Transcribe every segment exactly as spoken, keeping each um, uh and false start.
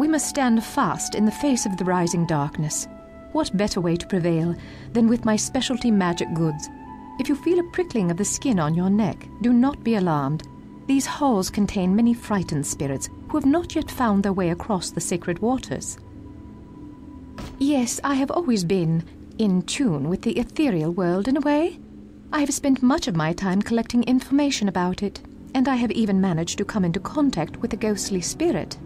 We must stand fast in the face of the rising darkness. What better way to prevail than with my specialty magic goods? If you feel a prickling of the skin on your neck, do not be alarmed. These halls contain many frightened spirits who have not yet found their way across the sacred waters. Yes, I have always been in tune with the ethereal world in a way. I have spent much of my time collecting information about it, and I have even managed to come into contact with a ghostly spirit.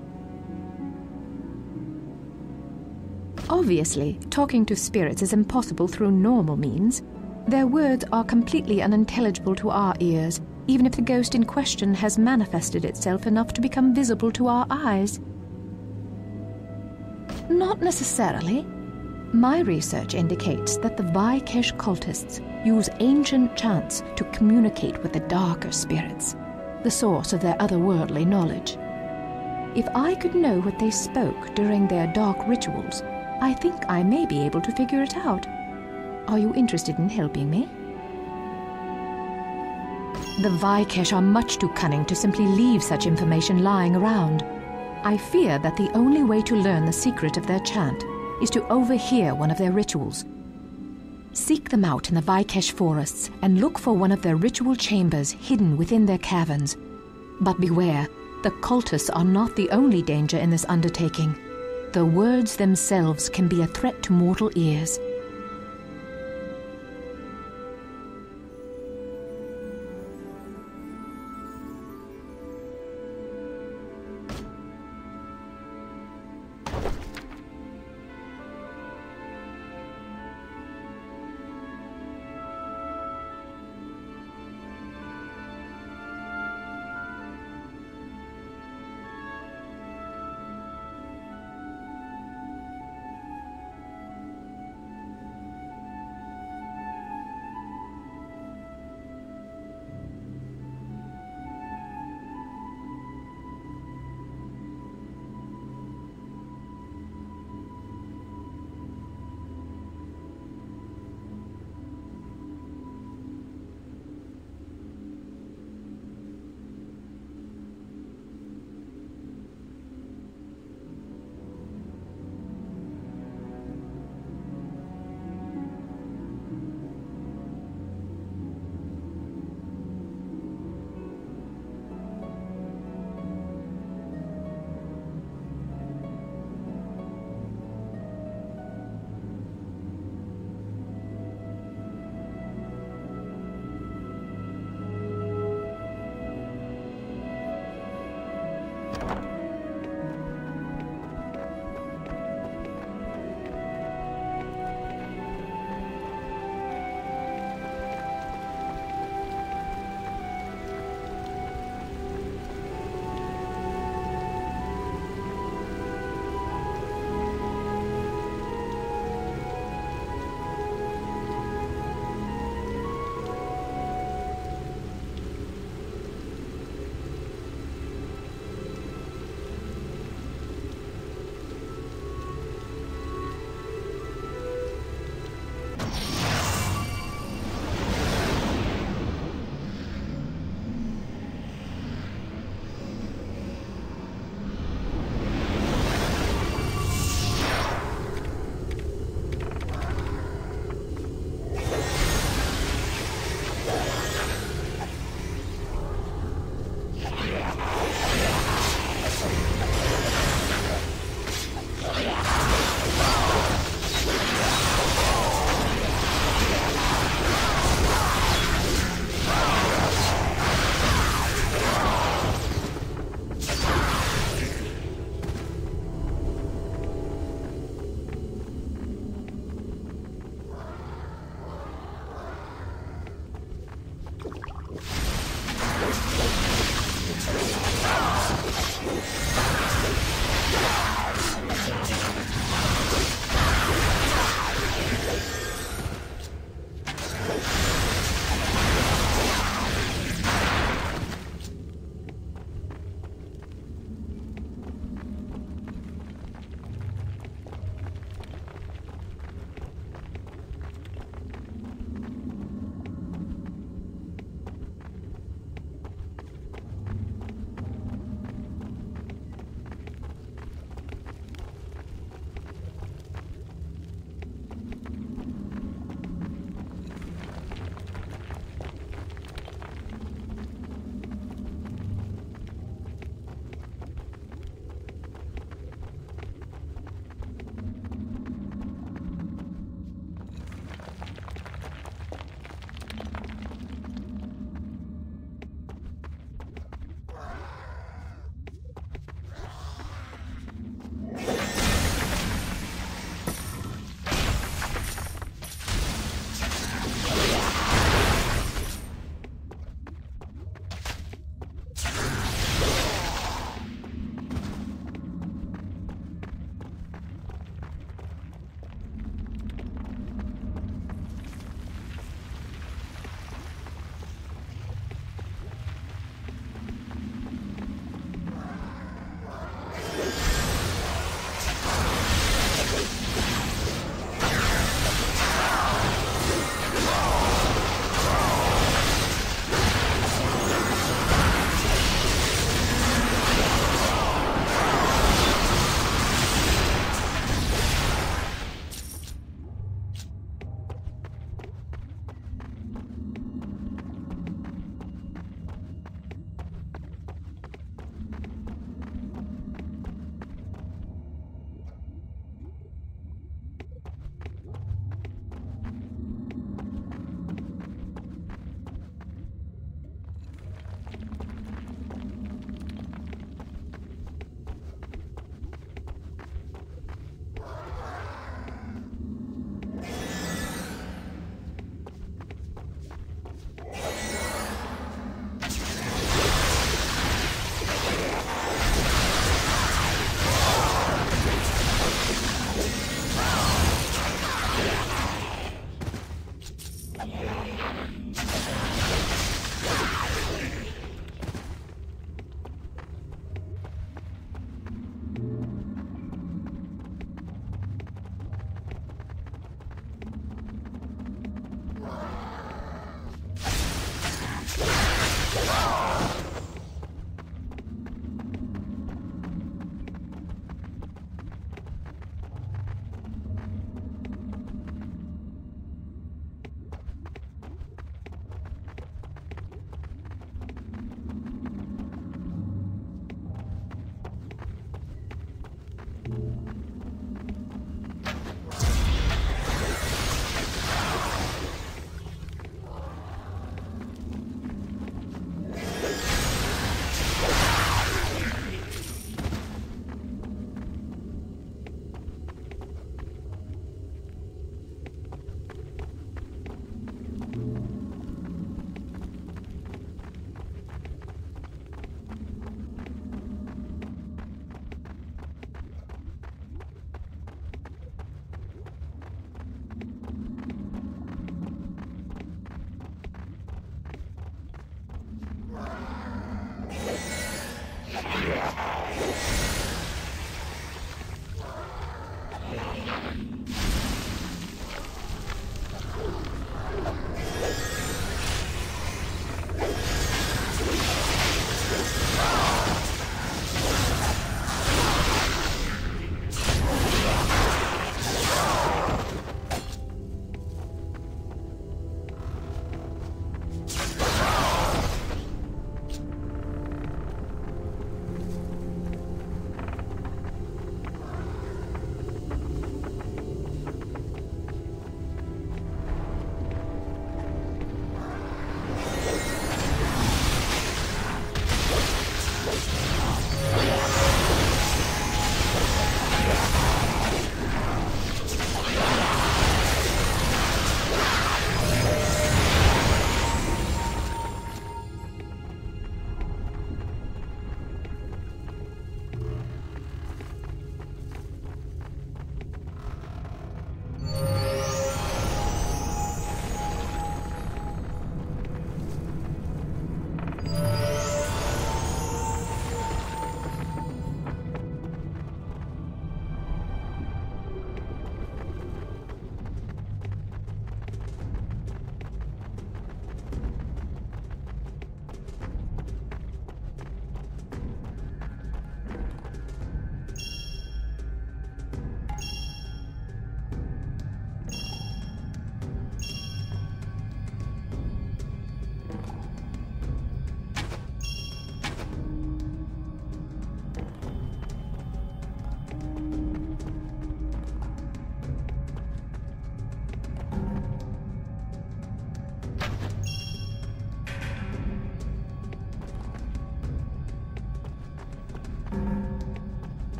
Obviously, talking to spirits is impossible through normal means. Their words are completely unintelligible to our ears, even if the ghost in question has manifested itself enough to become visible to our eyes. Not necessarily. My research indicates that the Vai'kesh cultists use ancient chants to communicate with the darker spirits, the source of their otherworldly knowledge. If I could know what they spoke during their dark rituals, I think I may be able to figure it out. Are you interested in helping me? The Vaikesh are much too cunning to simply leave such information lying around. I fear that the only way to learn the secret of their chant is to overhear one of their rituals. Seek them out in the Vaikash Forests and look for one of their ritual chambers hidden within their caverns. But beware, the cultists are not the only danger in this undertaking. The words themselves can be a threat to mortal ears.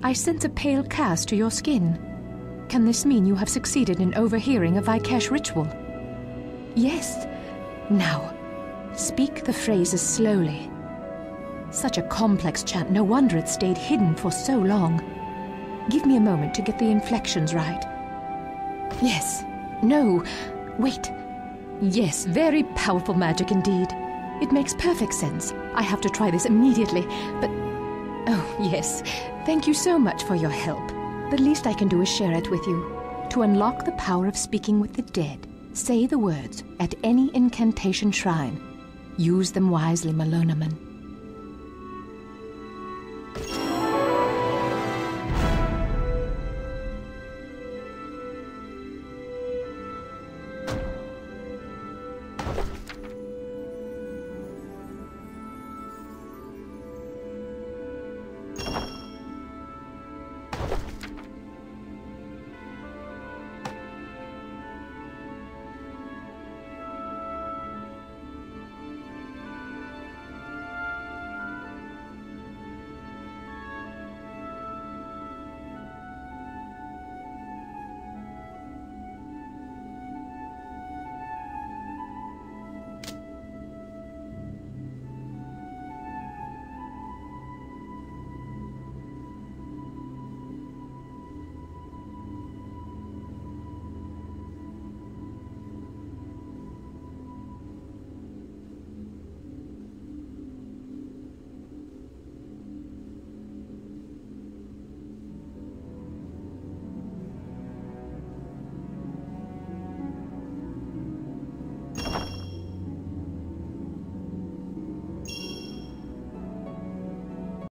I sense a pale cast to your skin. Can this mean you have succeeded in overhearing a Vaikesh ritual? Yes. Now, speak the phrases slowly. Such a complex chant, no wonder it stayed hidden for so long. Give me a moment to get the inflections right. Yes. No. Wait. Yes, very powerful magic indeed. It makes perfect sense. I have to try this immediately, but... Oh, yes. Thank you so much for your help. The least I can do is share it with you. To unlock the power of speaking with the dead, say the words at any incantation shrine. Use them wisely, Malonaman.